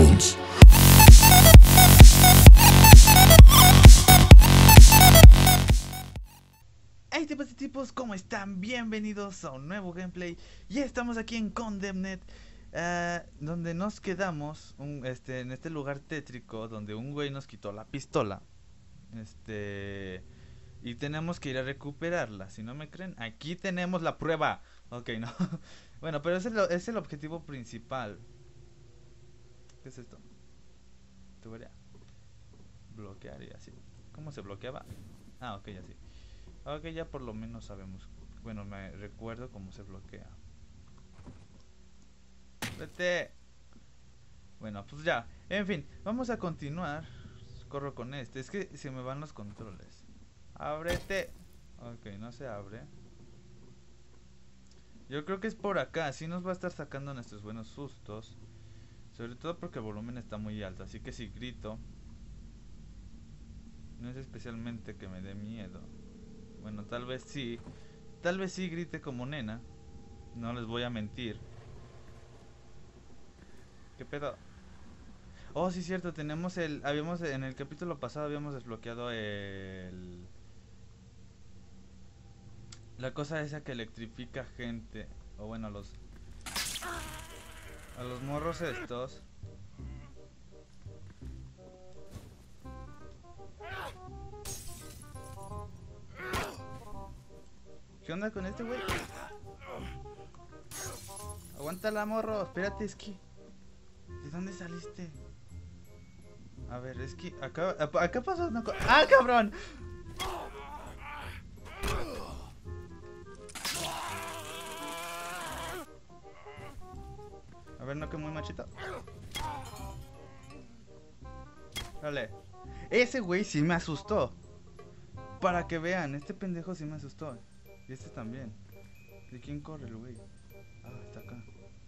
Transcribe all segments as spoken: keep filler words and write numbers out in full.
Jones. Hey tipos y tipos, ¿cómo están? Bienvenidos a un nuevo gameplay. Y estamos aquí en Condemned, uh, donde nos quedamos un, este, en este lugar tétrico donde un güey nos quitó la pistola. Este... Y tenemos que ir a recuperarla. Si no me creen, aquí tenemos la prueba. Ok, no. Bueno, pero ese es, lo, es el objetivo principal. ¿Qué es esto? Tubería. Bloquear y así. ¿Cómo se bloqueaba? Ah, ok, así. Ok, ya por lo menos sabemos. Bueno, me recuerdo cómo se bloquea. Vete. Bueno, pues ya. En fin, vamos a continuar. Corro con este. Es que se me van los controles. Ábrete. Ok, no se abre. Yo creo que es por acá. Así nos va a estar sacando nuestros buenos sustos. Sobre todo porque el volumen está muy alto. Así que si grito, no es especialmente que me dé miedo. Bueno, tal vez sí. Tal vez sí grite como nena. No les voy a mentir. ¿Qué pedo? Oh, sí, cierto, tenemos el... Habíamos, en el capítulo pasado habíamos desbloqueado el... La cosa esa que electrifica gente. O bueno, a los... A los morros estos. ¿Qué onda con este güey? Aguántala, morro. Espérate, es que... ¿De dónde saliste? A ver, es que... Acá, acá pasó una cosa... ¡Ah, cabrón! A ver, no, que muy machito. Dale. Ese güey sí me asustó. Para que vean, este pendejo sí me asustó. Y este también. ¿De quién corre el güey? Ah, está acá.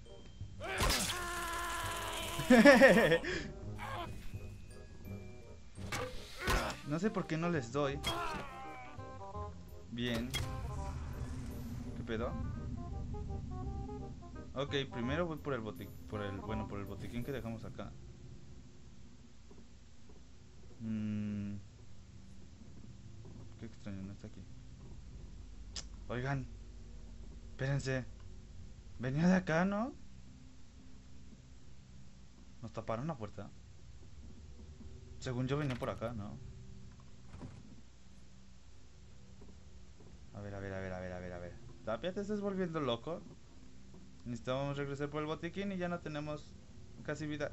No sé por qué no les doy. Bien. ¿Qué pedo? Ok, primero voy por el botiquín. Por el, bueno, por el botiquín que dejamos acá. Mmm. Qué extraño, no está aquí. Oigan. Espérense. Venía de acá, ¿no? Nos taparon la puerta. Según yo venía por acá, ¿no? A ver, a ver, a ver, a ver, a ver, a ver. Tapia, te estás volviendo loco. Necesitamos regresar por el botiquín y ya no tenemos casi vida.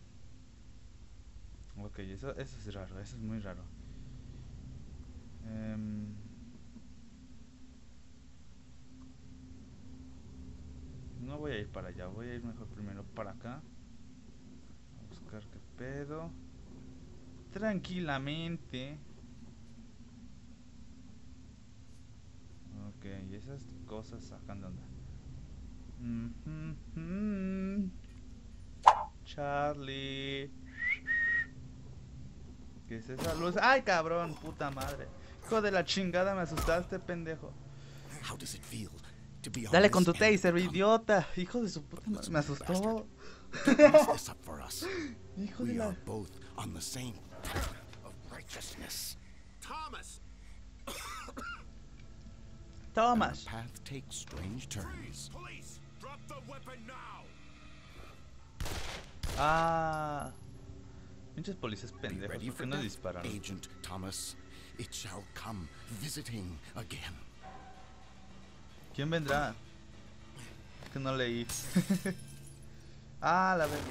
Ok, eso, eso es raro, eso es muy raro. Um, no voy a ir para allá, voy a ir mejor primero para acá. A buscar qué pedo. Tranquilamente. Ok, y esas cosas sacan de onda. Mm-hmm. Charlie. ¿Qué es esa luz? ¡Ay, cabrón! Puta madre. Hijo de la chingada, me asustaste, pendejo. Dale con tu taser, idiota. Hijo de su puta madre, me asustó. Hijo de la... Thomas. Thomas. Ah. Pinches policías pendejos, ¿por qué no disparan? Agent Thomas, it shall come visiting again. ¿Quién vendrá? Es que no leí. Ah, la verdad.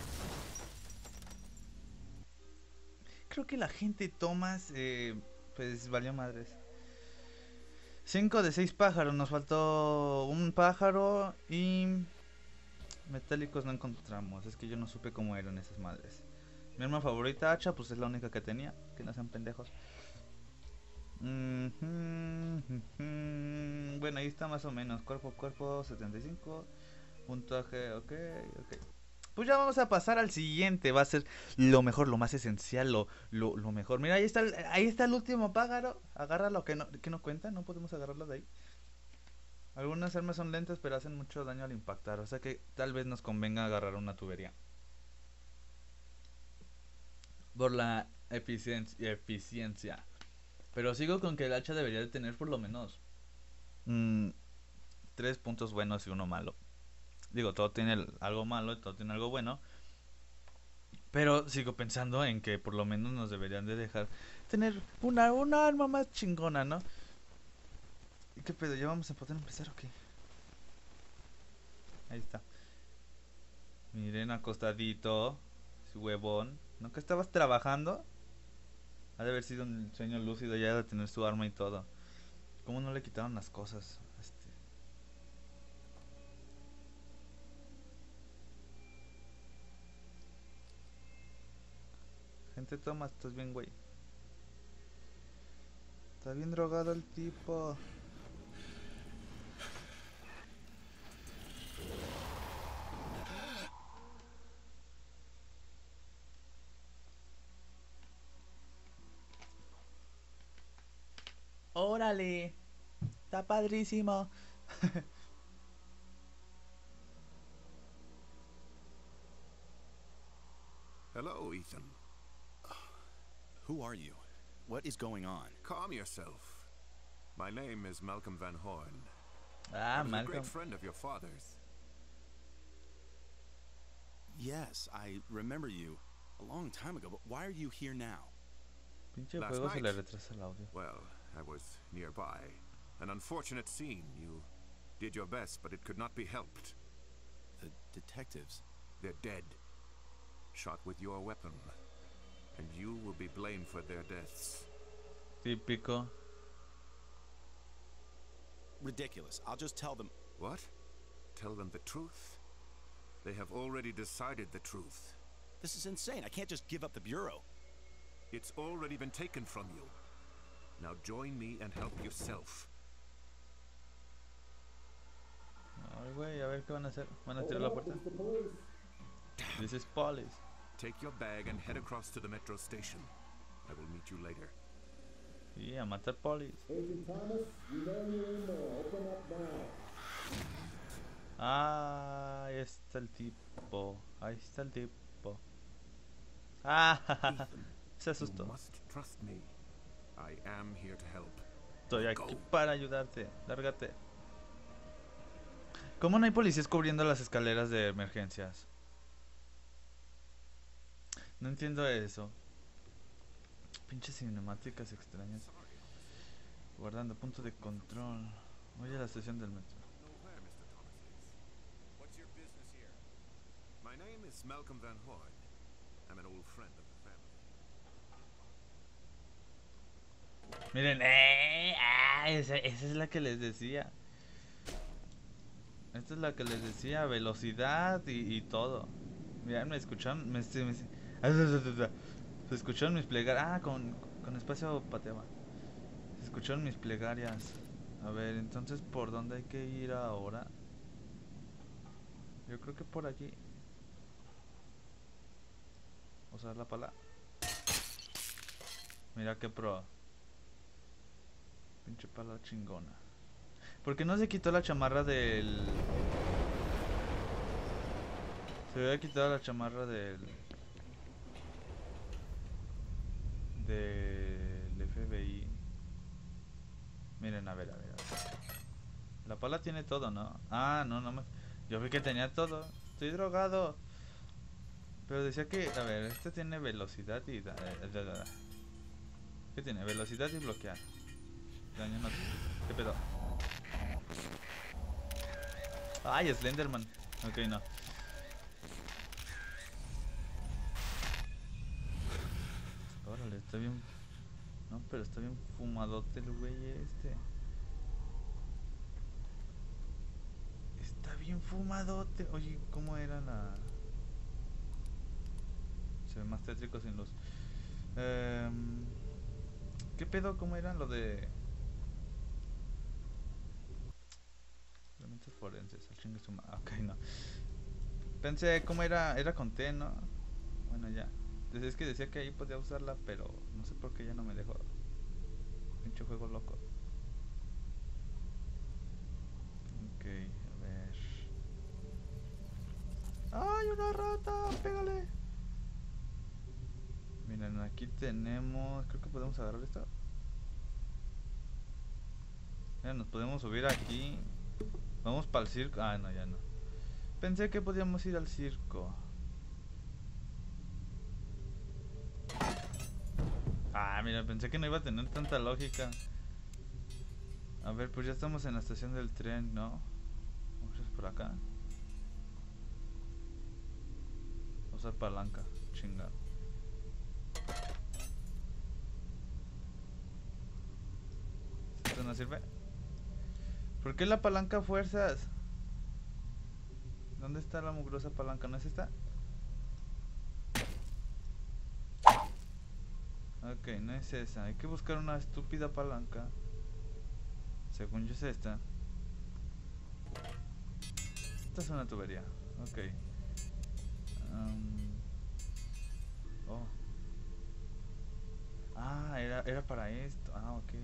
Creo que la gente Thomas, eh, pues valió madres. Cinco de seis pájaros, nos faltó un pájaro y metálicos no encontramos. Es que yo no supe cómo eran esas madres. Mi arma favorita, hacha, pues es la única que tenía. Que no sean pendejos. Mm-hmm, mm-hmm. Bueno, ahí está más o menos. Cuerpo a cuerpo, setenta y cinco. Puntaje, ok, ok. Pues ya vamos a pasar al siguiente. Va a ser lo mejor, lo más esencial, lo, lo, lo mejor. Mira, ahí está, el, ahí está el último pájaro. Agárralo, que no, que no cuenta. No podemos agarrarlo de ahí. Algunas armas son lentas, pero hacen mucho daño al impactar. O sea que tal vez nos convenga agarrar una tubería. por la eficiencia, eficiencia. Pero sigo con que el hacha debería de tener por lo menos mmm, tres puntos buenos y uno malo. Digo, todo tiene el- algo malo y todo tiene algo bueno. Pero sigo pensando en que por lo menos nos deberían de dejar tener una, una arma más chingona, ¿no? ¿Y qué pedo? ¿Ya vamos a poder empezar o qué? Ahí está. Miren, acostadito. Ese huevón. ¿No que estabas trabajando? Ha de haber sido un sueño lúcido ya de tener su arma y todo. ¿Cómo no le quitaron las cosas? Este... Gente, toma, estás bien, güey. Está bien drogado el tipo. Órale. Está padrísimo. Hello, Ethan. Who are you? What is going on? Calm yourself. My name is Malcolm Van Horn. Ah, I was a Malcolm. great friend of your father's. Yes, I remember you a long time ago, but why are you here now? Pinche Last juego se night. le retrasa el audio. Well, I was nearby. An unfortunate scene. You did your best, but it could not be helped. The detectives. They're dead. Shot with your weapon. And you will be blamed for their deaths. Típico. Ridiculous. I'll just tell them. What? Tell them the truth? They have already decided the truth. This is insane. I can't just give up the Bureau. It's already been taken from you. Now join me and help yourself. Ay, güey, a ver qué van a hacer. ¿Van a tirar la puerta? This is police. Take your bag and head across to the metro station. I will meet you later. Y a matar police. Agent Thomas, you know you're in there. Open up now. Ah, ahí está el tipo. Ahí está el tipo. Ah, Ethan, se you asustó. must trust me. I am here to help. Estoy aquí para ayudarte. Lárgate. ¿Cómo no hay policías cubriendo las escaleras de emergencias? No entiendo eso. Pinches cinemáticas extrañas. Guardando punto de control. Voy a la estación del metro. Where Mister Thomas is. What's your business here? My name is Malcolm Van Horn. I'm an old friend of the family. Miren, eh, ah, esa, esa es la que les decía. Esta es la que les decía, velocidad y, y todo. Miren, me escucharon, me, me, me- se escucharon mis plegarias. Ah, con, con espacio pateaba. Se escucharon mis plegarias. A ver, entonces, ¿por dónde hay que ir ahora? Yo creo que por aquí. Usar la pala. Mira qué pro. Pinche pala chingona. ¿Por qué no se quitó la chamarra del... Se había quitado la chamarra del... Del F B I. Miren, a ver, a ver, a ver. La pala tiene todo, ¿no? Ah, no, no me... Yo vi que tenía todo. Estoy drogado. Pero decía que... A ver, este tiene velocidad y... da- da- da- da- ¿Qué tiene? Velocidad y bloquear. Daño no... ¿Qué pedo? Ay, Slenderman. Ok, no. Órale, está bien. No, pero está bien fumadote el güey este. Está bien fumadote. Oye, ¿cómo era la...? Se ve más tétrico sin luz. Em, ¿Qué pedo? ¿Cómo era lo de...? Elementos forenses. Al chingue su ma- Ok, no. Pensé, ¿cómo era? Era con T, ¿no? Bueno, ya. Entonces es que decía que ahí podía usarla, pero no sé por qué ya no me dejó. Pinche juego loco. Ok, a ver. ¡Ay, una rata! ¡Pégale! Miren, Miren, aquí tenemos... Creo que podemos agarrar esto. Ya nos podemos subir aquí. Vamos para el circo. Ah, no, ya no. Pensé que podíamos ir al circo. Ah, mira, pensé que no iba a tener tanta lógica. A ver, pues ya estamos en la estación del tren, ¿no? Vamos a ir por acá. Usar palanca, chingado. ¿Esto no sirve? ¿Por qué la palanca a fuerzas? ¿Dónde está la mugrosa palanca? ¿No es esta? Ok, no es esa. Hay que buscar una estúpida palanca. Según yo es esta. Esta es una tubería. Ok. Um, oh. Ah, era, era para esto. Ah, ok.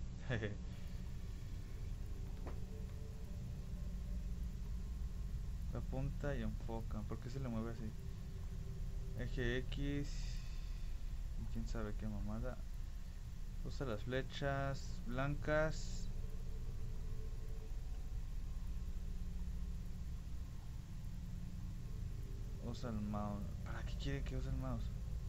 Apunta y enfoca. ¿Por qué se le mueve así? Eje X. Y quién sabe qué mamada. Usa las flechas blancas. Usa el mouse. ¿Para qué quiere que use el mouse?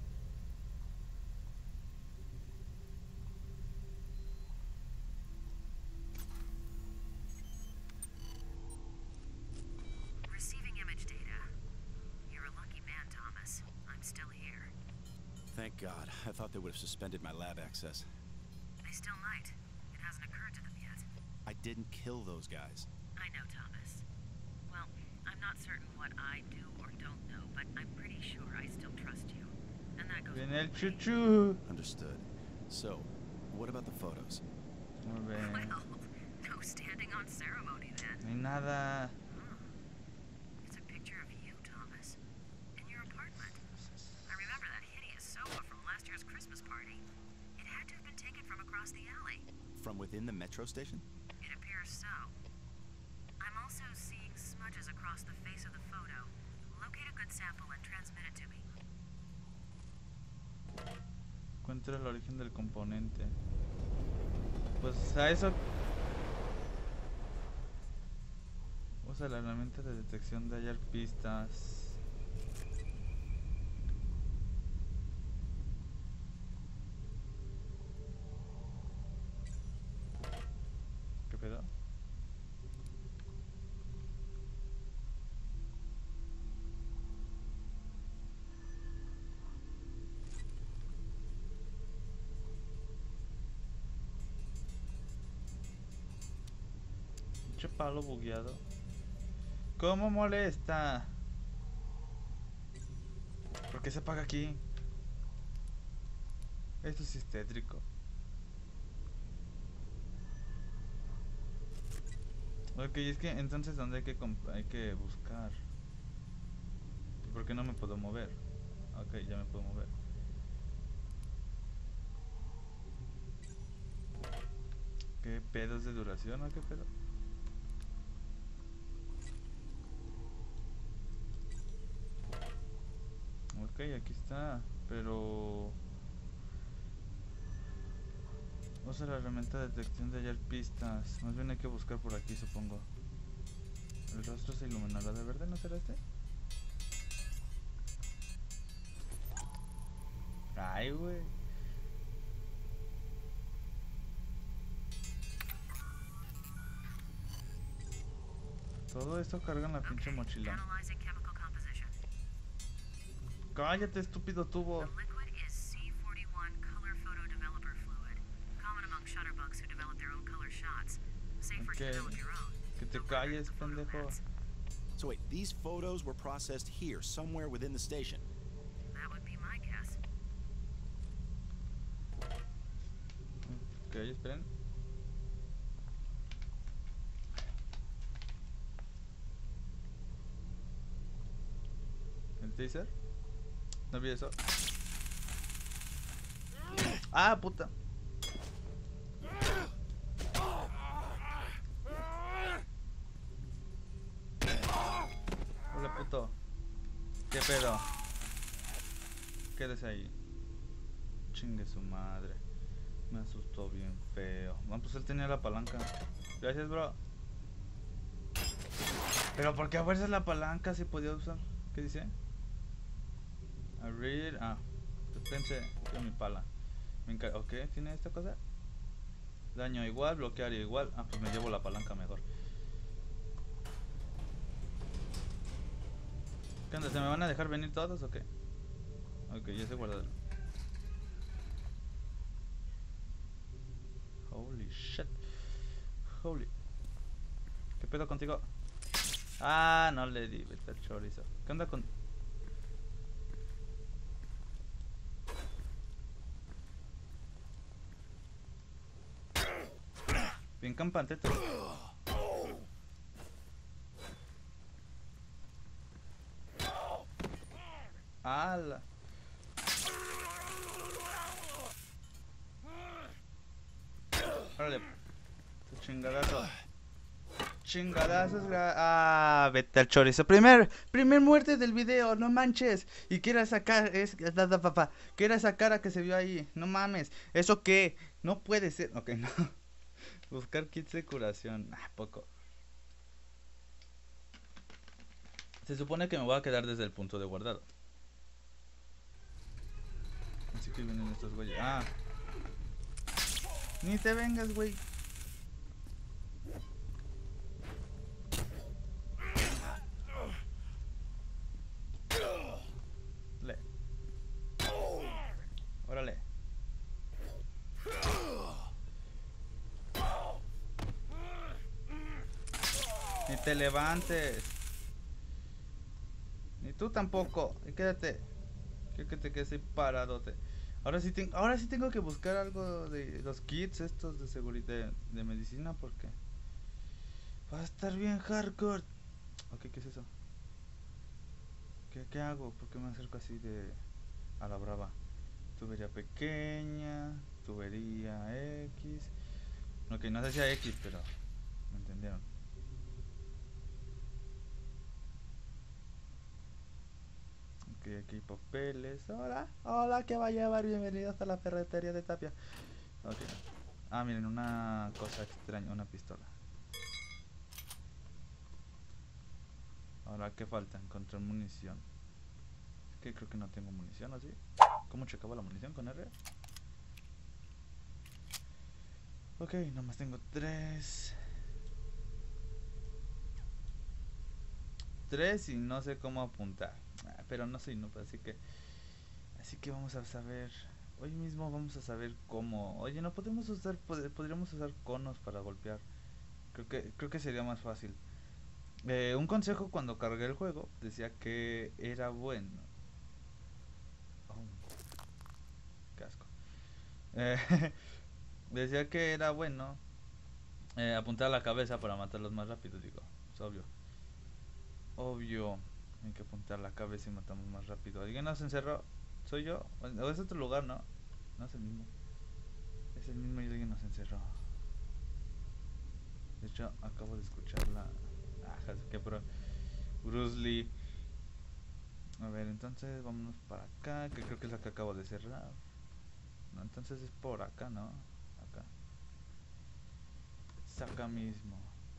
Receiving image data. You're a lucky man, Thomas. I'm still here. Thank God. I thought they would have suspended my lab access. They still might. It hasn't occurred to them yet. I didn't kill those guys. I know, Thomas. Well, I'm not certain what I do or don't know, but I'm pretty sure I still trust you. And that goes Viene el both ways. chuchu. Understood. So, what about the photos? Muy bien. Well, no standing on ceremony then. No hay nada. Hmm. It's a picture of you, Thomas, in your apartment. I remember that hideous sofa from last year's Christmas party. It had to have been taken from across the alley. From within the metro station? It appears so. I'm also seeing smudges across the face of the photo. Locate a good sample and transmit it to me. Encuentra el origen del componente. Pues a eso. Usa la herramienta de detección de hallar pistas. ¿Qué pedo? Pinche palo bugueado. ¿Cómo molesta? ¿Por qué se apaga aquí? Esto sí es tétrico. Ok, es que entonces ¿dónde hay que, comp- hay que buscar? ¿Y por qué no me puedo mover? Ok, ya me puedo mover. ¿Qué pedos de duración o qué pedo? Ok, aquí está, pero... Usa la herramienta de detección de hallar pistas. Más bien hay que buscar por aquí, supongo. El rostro se iluminará de verde, ¿no será este? Ay, güey. Todo esto carga en la pinche Okay, mochila. analyzing chemical composition. Cállate, estúpido tubo. The liquid is C forty-one color photo developer fluid, common among shutterbugs who develop their own color shots. Safer Okay. to develop your own. Que te No calles, record for photo pendejo. mats. So wait, these photos were processed here, somewhere within the station. That would be my guess. Ok, esperen. ¿El taser? ¿No vi eso? ¡Ah, puta! Hola, puto. ¿Qué pedo? Quédese ahí. Chingue su madre. Me asustó bien feo. No, pues él tenía la palanca. Gracias, bro. Pero ¿por qué a fuerzas la palanca si podía usar? ¿Qué dice? Abrir. Ah, pensé. Quiero mi pala. Me encar ok, ¿tiene esta cosa? Daño igual, bloquear igual. Ah, pues me llevo la palanca mejor. ¿Qué onda? ¿Se me van a dejar venir todos o qué? Ok, ya se guardaron. Holy shit. Holy. ¿Qué pedo contigo? Ah, no le di, vete al chorizo. ¿Qué onda con...? Bien campante tú. ¡Hala! Órale. Tu chingadazo. Chingadazos. Ah, vete al chorizo. Primer, primer muerte del video, no manches. Y que era esa cara, es, da, da, papá. Que era esa cara que se vio ahí. No mames. ¿Eso qué? No puede ser. Ok, no. Buscar kits de curación. Ah, poco. Se supone que me voy a quedar desde el punto de guardado. Así que vienen estos güeyes. Ah. Ni te vengas, güey. Le. Órale. Ni te levantes. Ni tú tampoco. Y quédate. Quiero que te quedes ahí paradote. Ahora sí, tengo, ahora sí tengo que buscar algo de los kits estos de seguridad, de, de medicina, porque va a estar bien hardcore. Ok, ¿qué es eso? ¿Qué, qué hago? ¿Por qué me acerco así de a la brava? Tubería pequeña, tubería X. Ok, no decía X, pero me entendieron. Ok, aquí hay papeles. Hola, hola, ¿qué va a llevar? Bienvenidos a la ferretería de Tapia. Ok. Ah, miren, una cosa extraña, una pistola. Ahora, ¿qué falta? Encontrar munición. Es que creo que no tengo munición, ¿o sí? ¿Cómo checaba la munición con R? Ok, nomás tengo tres. Tres y no sé cómo apuntar. Ah, pero no soy noob, así que... Así que vamos a saber... Hoy mismo vamos a saber cómo... Oye, no podemos usar... pod- podríamos usar conos para golpear. Creo que, creo que sería más fácil. Eh, un consejo cuando cargué el juego decía que era bueno. Oh, qué asco. Eh, decía que era bueno eh, apuntar a la cabeza para matarlos más rápido. Digo, es obvio. Obvio. Hay que apuntar a la cabeza y matamos más rápido. ¿Alguien nos encerró? ¿Soy yo? ¿O es otro lugar, no? No es el mismo. Es el mismo y alguien nos encerró. De hecho, acabo de escuchar la... Ah, que pro. Bruce Lee. A ver, entonces vámonos para acá, que creo que es la que acabo de cerrar. No, entonces es por acá, ¿no? Acá. Es acá mismo.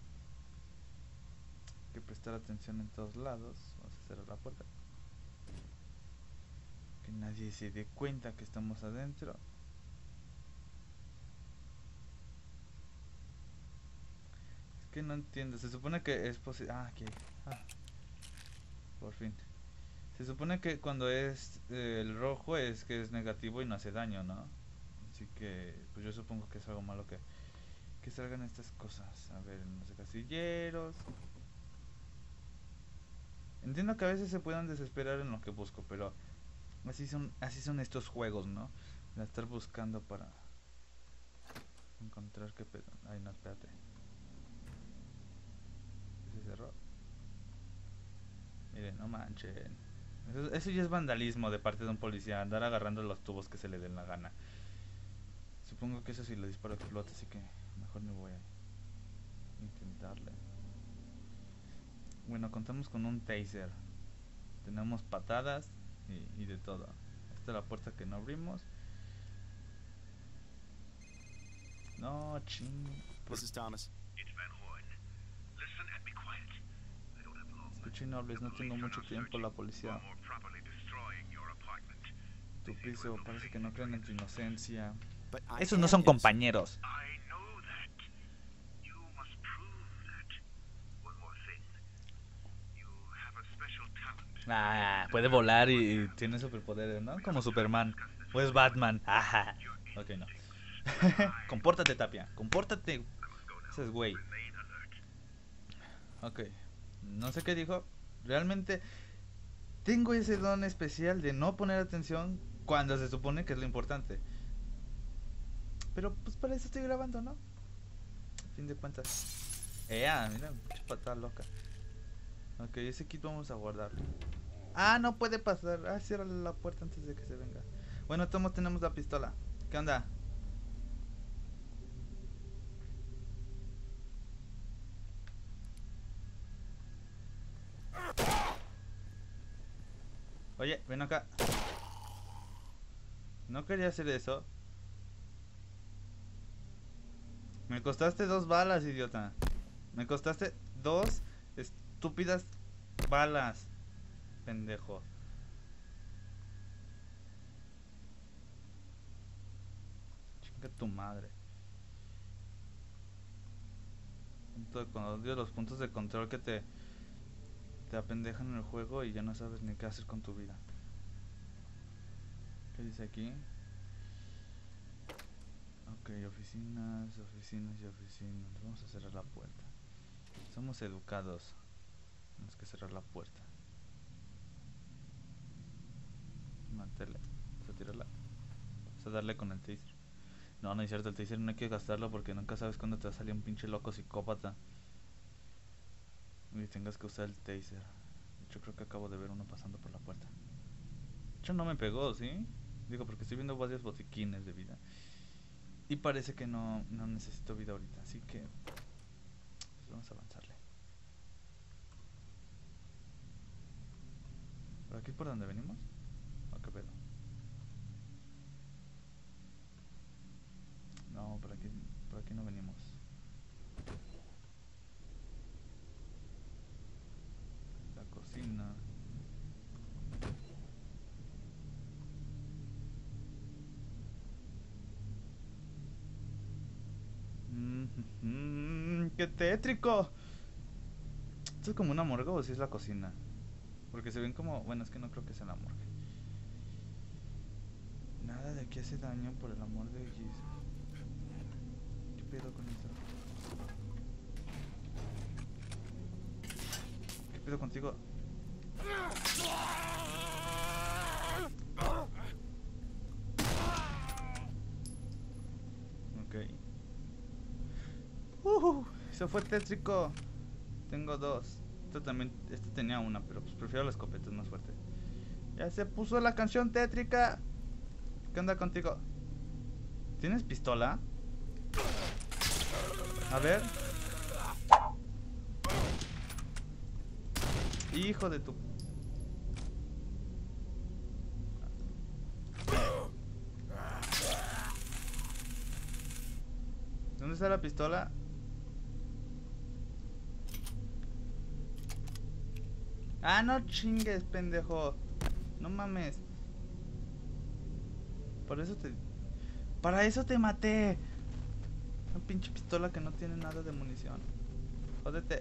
Hay que prestar atención en todos lados. Vamos a cerrar la puerta. Que nadie se dé cuenta que estamos adentro. Es que no entiendo. Se supone que es posible... Ah, aquí. Ah, por fin. Se supone que cuando es eh, el rojo es que es negativo y no hace daño, ¿no? Así que pues yo supongo que es algo malo que, que salgan estas cosas. A ver, en los casilleros. Entiendo que a veces se puedan desesperar en lo que busco, pero así son, así son estos juegos, ¿no? De estar buscando para encontrar qué pedo. Ay, no, espérate. ¿Se cerró? Miren, no manchen. Eso, eso ya es vandalismo de parte de un policía, andar agarrando los tubos que se le den la gana. Supongo que eso sí lo disparo explota, así que mejor me voy a intentarle. Bueno, contamos con un taser. Tenemos patadas y, y de todo. Esta es la puerta que no abrimos. No, ching. Por... This is Thomas. It's Van Horn. Listen and be quiet. I don't have long. Escucha y no hables, no tengo mucho tiempo. La policía, More properly destroying your apartment. tu piso, parece que no creen en tu inocencia. But I Esos no am son innocent. compañeros. I know that. You must prove that. One more thing. You have a special talent. Ah, puede volar y, y tiene superpoderes, ¿no? Como Superman. O es Batman. Ajá. Ok, no. Compórtate, Tapia. Compórtate. Ese es güey. Remain alert. Ok. No sé qué dijo. Realmente tengo ese don especial de no poner atención cuando se supone que es lo importante. Pero pues para eso estoy grabando, ¿no? A fin de cuentas. Ea, mira, pinche patada loca. Ok, ese kit vamos a guardarlo. Ah, no puede pasar. Ah, cierra la puerta antes de que se venga. Bueno, todos tenemos la pistola. ¿Qué onda? Oye, ven acá. No quería hacer eso. Me costaste dos balas, idiota. Me costaste dos estúpidas balas, pendejo. Chinga tu madre. Punto de- Cuando odio los puntos de control que te te apendejan en el juego y ya no sabes ni qué hacer con tu vida. ¿Qué dice aquí? Ok, oficinas, oficinas y oficinas. Vamos a cerrar la puerta. Somos educados. Tenemos que cerrar la puerta. Mantenerla. Vamos a tirarla. Vamos a darle con el taser. No, no es cierto, el taser no hay que gastarlo porque nunca sabes cuándo te va a salir un pinche loco psicópata y tengas que usar el taser. De hecho, creo que acabo de ver uno pasando por la puerta. De hecho, no me pegó, ¿sí? Digo, porque estoy viendo varios botiquines de vida y parece que no, no necesito vida ahorita, así que pues vamos a avanzarle. ¿Por aquí es por donde venimos? ¿O qué pedo? No, por aquí, por aquí no venimos. La cocina. Mm, ¡qué tétrico! ¿Esto es como una morgue o si es la cocina? Porque se ven como... Bueno, es que no creo que sea la morgue. Nada de aquí hace daño, por el amor de Jesus. ¿Qué pedo con esto? ¿Qué pedo contigo? Ok. Uh, eso fue tétrico. Tengo dos. Este también, este tenía una, pero pues prefiero la escopeta, es más fuerte. Ya se puso la canción tétrica. ¿Qué onda contigo? ¿Tienes pistola? A ver. Hijo de tu... ¿Dónde está la pistola? Ah, no chingues, pendejo. No mames. Por eso te... Para eso te maté. Una pinche pistola que no tiene nada de munición. Jódete.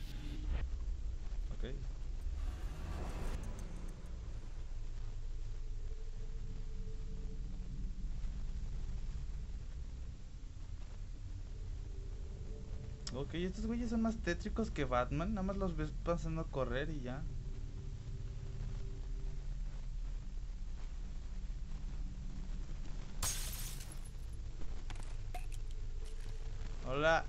Ok. Ok, estos güeyes son más tétricos que Batman. Nada más los ves pasando a correr y ya. Hola.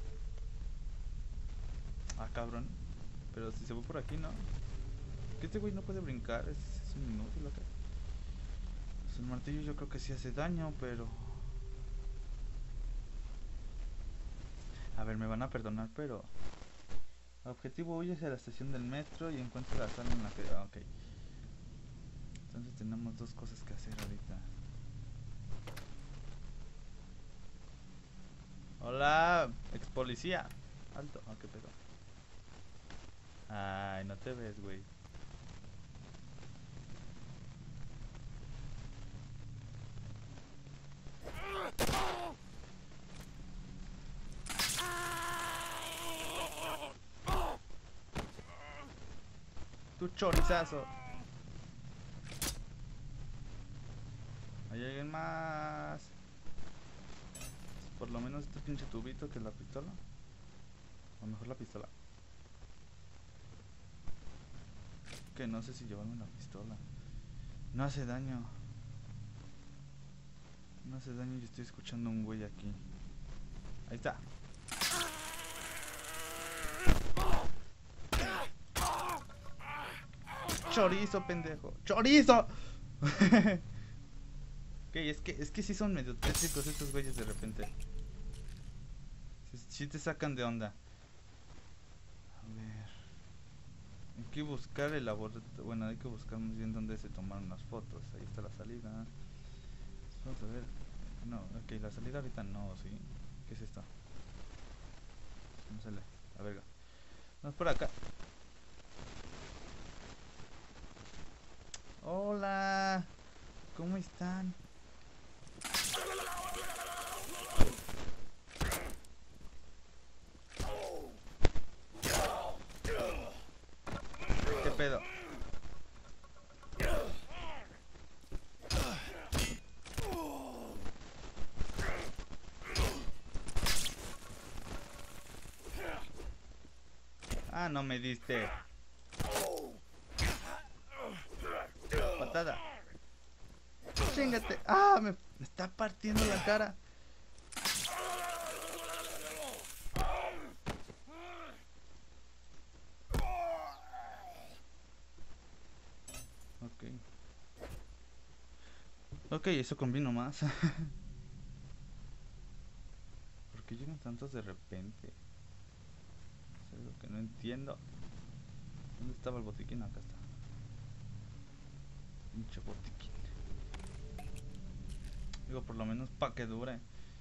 Ah, cabrón. Pero si se va por aquí, ¿no? Que este güey no puede brincar. Es, es un inútil acá. Pues el martillo yo creo que sí hace daño, pero... A ver, me van a perdonar, pero... Objetivo, huye hacia la estación del metro y encuentra la sala en la que... Ah, ok. Entonces tenemos dos cosas que hacer ahorita. Hola, ex policía. Alto, ah, qué pedo. Ay, no te ves, güey. Tu chorizazo. ¿Hay alguien más? Por lo menos este pinche tubito que es la pistola. O mejor la pistola. Que no sé si llevarme la pistola. No hace daño. No hace daño, yo estoy escuchando a un güey aquí. Ahí está. Chorizo, pendejo. ¡Chorizo! Ok, es que, es que sí son medio tétricos estos güeyes de repente. Sí, sí te sacan de onda. A ver. Hay que buscar el laboratorio. Bueno, hay que buscar más bien dónde se tomaron las fotos. Ahí está la salida. Vamos a ver. No, ok, la salida ahorita no, ¿sí? ¿Qué es esto? No sale. La verga. Vamos por acá. Hola. ¿Cómo están? ¿Qué pedo? Ah, no me diste. Patada. Chíngate. Ah, me, me está partiendo la cara. Ok. Ok, eso combino más. ¿Por qué llegan tantos de repente? Es algo que no entiendo. ¿Dónde estaba el botiquín? Acá está. Pinche botiquín. Digo, por lo menos pa' que dure.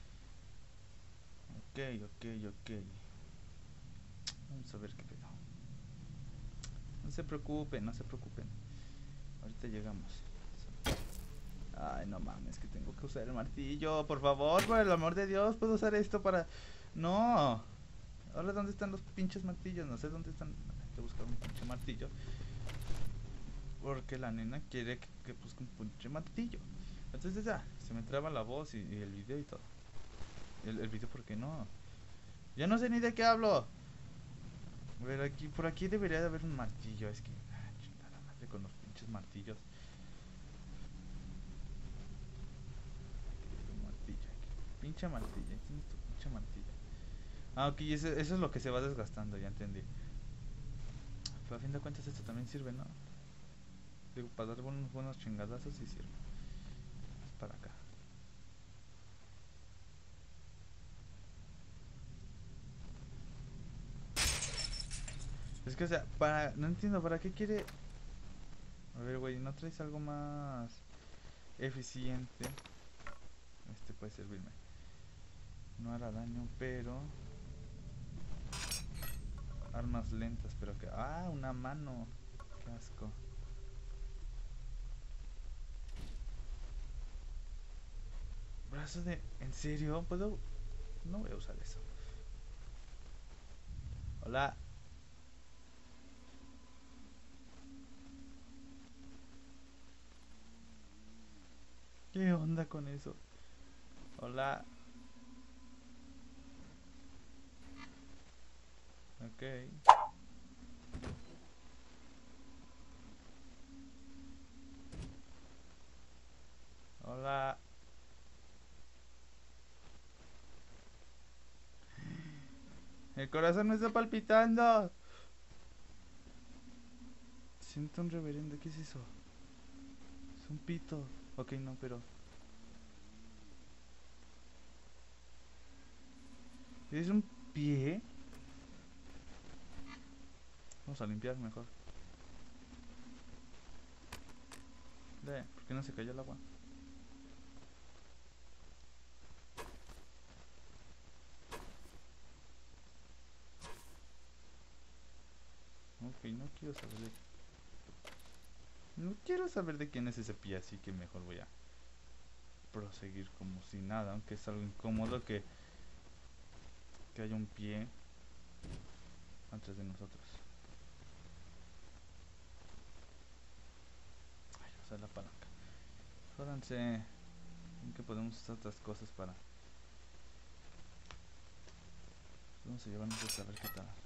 Ok, ok, ok. Vamos a ver qué pedo. No se preocupen, no se preocupen. Ahorita llegamos. Ay, no mames, que tengo que usar el martillo. Por favor, por el amor de Dios, puedo usar esto para... No. Ahora, ¿dónde están los pinches martillos? No sé dónde están. Hay que buscar un pinche martillo. Porque la nena quiere que, que busque un pinche martillo. Entonces ya, se me traba la voz y, y el video y todo. El, el video, ¿por qué no? Ya no sé ni de qué hablo. A ver, aquí, por aquí debería de haber un martillo. Es que... ah, chingada madre con los pinches martillos. Aquí hay un martillo, aquí. Pinche martillo, ahí tienes tu pinche martillo. Ah, ok, eso, eso es lo que se va desgastando, ya entendí. Pero a fin de cuentas esto también sirve, ¿no? Digo, para dar buenos, buenos chingadazos sí sirve. Es para acá. Es que, o sea, para... No entiendo, ¿para qué quiere...? A ver, güey, ¿no traes algo más eficiente? Este puede servirme. No hará daño, pero... Armas lentas, pero que... ¡Ah! Una mano. Qué asco. Brazo de... ¿En serio? ¿Puedo...? No voy a usar eso. Hola. ¿Qué onda con eso? Hola. Ok. Hola. El corazón me está palpitando. Siento un reverendo. ¿Qué es eso? Es un pito. Ok, no, pero... ¿Es un pie? Vamos a limpiar mejor. Ve, ¿por qué no se cayó el agua? Ok, no quiero saber de... No quiero saber de quién es ese pie, así que mejor voy a proseguir como si nada, aunque es algo incómodo que que haya un pie antes de nosotros. Ay, usar la palanca. Jódanse. ¿En qué podemos usar otras cosas para? Vamos a llevarnos a saber qué tal.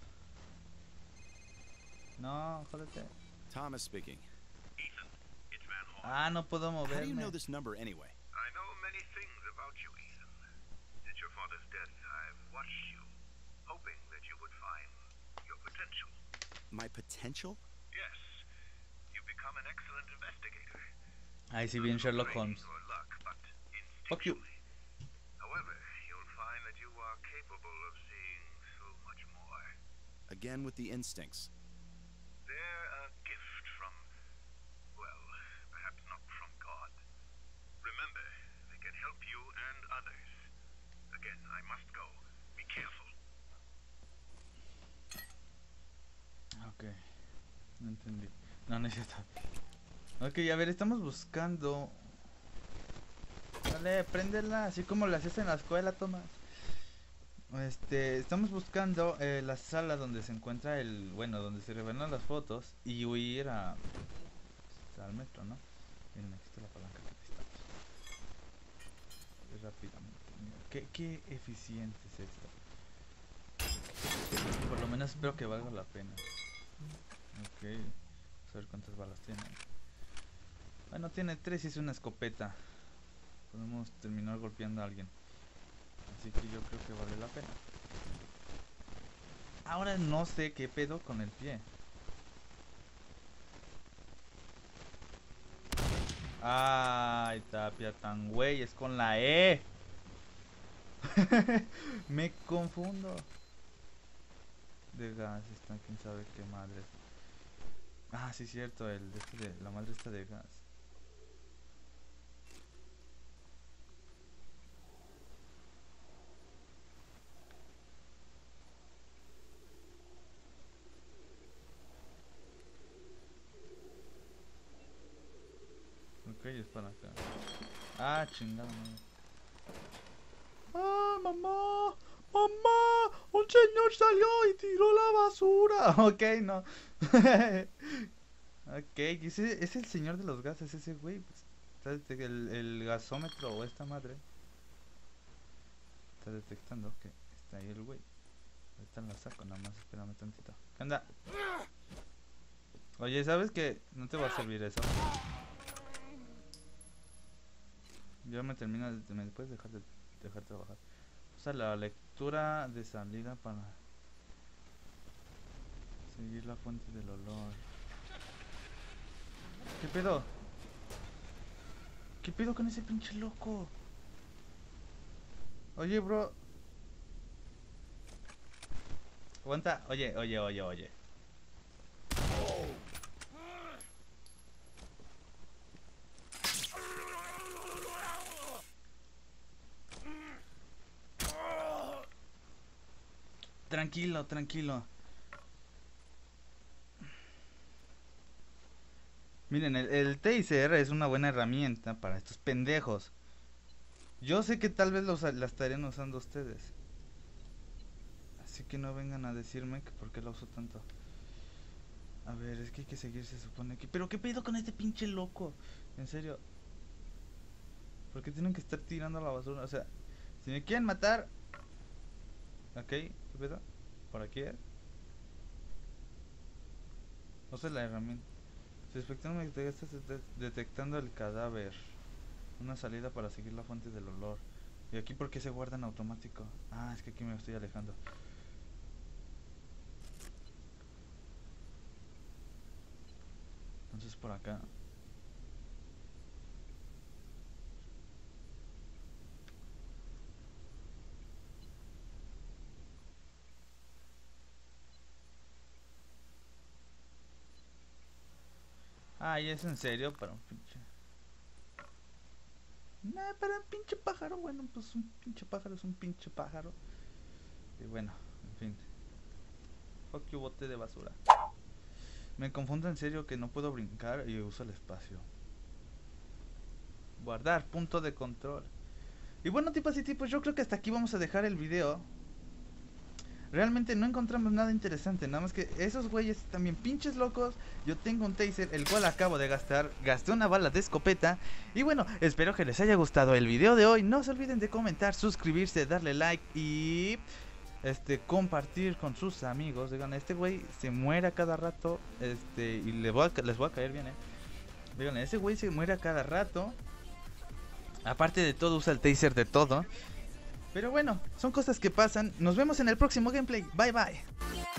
No, jódete. Thomas speaking. Ethan, it's Van Horn. Ah, no puedo How do you moverme. know this number anyway? I know many things about you, Ethan. Since your father's death, I've watched you, hoping that you would find your potential. My potential? Yes, you've become an excellent investigator. Ahí sí bien Sherlock Holmes. Or luck, but Fuck you. instinctually. However, you'll find that you are capable of seeing so much more. Again with the instincts. They're a gift from, well, perhaps not from God. Remember, they can help you and others. Again, I must go. Be careful. Ok, no entendí. No, no es cierto. Ok, a ver, estamos buscando. Dale, préndela, así como la haces en la escuela, Tomás. Este, estamos buscando eh, la sala donde se encuentra el, bueno, donde se revelan las fotos y huir a, pues, al metro, ¿no? Miren, aquí está la palanca que necesitamos. Es rápidamente. Mira, qué, qué eficiente es esto. Por lo menos espero que valga la pena. Ok, vamos a ver cuántas balas tiene. Bueno, tiene tres y es una escopeta. Podemos terminar golpeando a alguien. Así que yo creo que vale la pena. Ahora no sé qué pedo con el pie. Ay, Tapia, tan güey, es con la E. Me confundo. De gas, está, quién sabe qué madre. Ah, sí, cierto, el de, este de la madre está de gas. Ok, es para acá. Ah, chingada madre. ¡Ah, mamá! ¡Mamá! ¡Un señor salió y tiró la basura! Ok, no. Ok, ese es el señor de los gases, ese güey. Pues, está detec- el, el gasómetro o esta madre está detectando que está ahí el güey. Ahorita la saco, nada más espérame tantito. ¿Qué onda? Oye, ¿sabes qué? No te va a servir eso. Ya me termina de... ¿Me puedes dejar de dejar trabajar? Usa la lectura de salida para seguir la fuente del olor. ¿Qué pedo? ¿Qué pedo con ese pinche loco? Oye, bro. Aguanta. Oye, oye, oye, oye. Tranquilo, tranquilo. Miren, el, el taser es una buena herramienta para estos pendejos. Yo sé que tal vez los, la estarían usando ustedes. Así que no vengan a decirme que por qué la uso tanto. A ver, es que hay que seguir, se supone que... ¿Pero qué pedo con este pinche loco? En serio. ¿Por qué tienen que estar tirando a la basura? O sea, si me quieren matar... Ok, ¿qué pedo? ¿Por aquí es? Usa la herramienta. Suspectando que te estás de- detectando el cadáver. Una salida para seguir la fuente del olor. ¿Y aquí por qué se guarda en automático? Ah, es que aquí me estoy alejando. Entonces por acá. Ah, ¿y es en serio? Para un pinche... Nah, para un pinche pájaro. Bueno, pues un pinche pájaro es un pinche pájaro. Y bueno, en fin. Fuck you, bote de basura. Me confundo en serio que no puedo brincar y uso el espacio. Guardar, punto de control. Y bueno, tipos y tipos, yo creo que hasta aquí vamos a dejar el video. Realmente no encontramos nada interesante, nada más que esos güeyes también pinches locos. Yo tengo un taser, el cual acabo de gastar. Gasté una bala de escopeta. Y bueno, espero que les haya gustado el video de hoy. No se olviden de comentar, suscribirse, darle like y este compartir con sus amigos. Digan, este güey se muere a cada rato. Este, y le voy a, les voy a caer bien, eh. Digan, ese güey se muere a cada rato. Aparte de todo, usa el taser de todo. Pero bueno, son cosas que pasan. Nos vemos en el próximo gameplay. Bye bye.